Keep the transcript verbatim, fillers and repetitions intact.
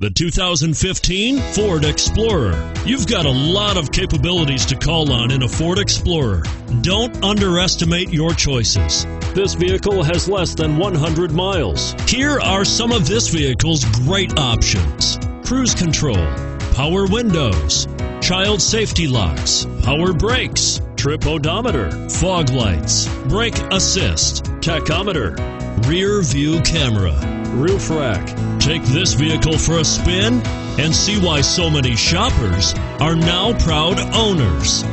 The two thousand fifteen Ford Explorer. You've got a lot of capabilities to call on in a Ford Explorer. Don't underestimate your choices. This vehicle has less than one hundred miles. Here are some of this vehicle's great options: cruise control, power windows, child safety locks, power brakes, trip odometer, fog lights, brake assist, tachometer, rear view camera, roof rack. Take this vehicle for a spin and see why so many shoppers are now proud owners.